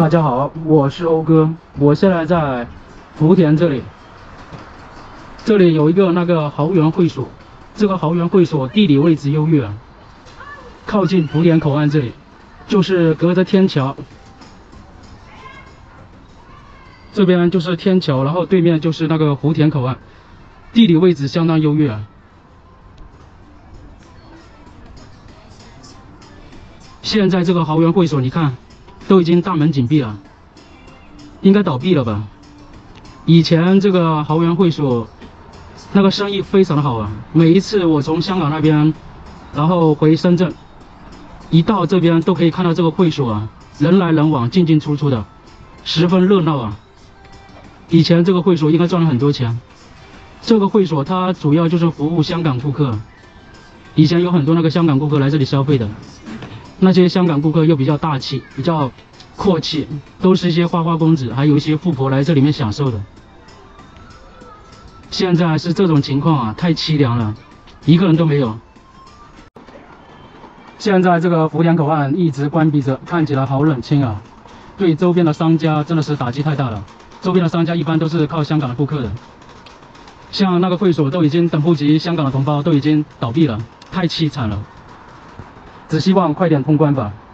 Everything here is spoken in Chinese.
大家好，我是欧哥，我现在在福田这里，这里有一个豪园会所，这个豪园会所地理位置优越，靠近福田口岸这里，就是隔着天桥，这边就是天桥，然后对面就是福田口岸，地理位置相当优越。现在这个豪园会所，你看，都已经大门紧闭了，应该倒闭了吧？以前这个豪园会所生意非常的好啊，每一次我从香港那边，然后回深圳，一到这边都可以看到这个会所啊，人来人往，进进出出的，十分热闹啊。以前这个会所应该赚了很多钱。这个会所它主要就是服务香港顾客，以前有很多香港顾客来这里消费的。那些香港顾客又比较大气，比较阔气，都是一些花花公子，还有一些富婆来这里面享受的。现在是这种情况啊，太凄凉了，一个人都没有。现在这个福田口岸一直关闭着，看起来好冷清啊，对周边的商家真的是打击太大了。周边的商家一般都是靠香港的顾客的，像会所都已经等不及香港的同胞，都已经倒闭了，太凄惨了。只希望快点通关吧。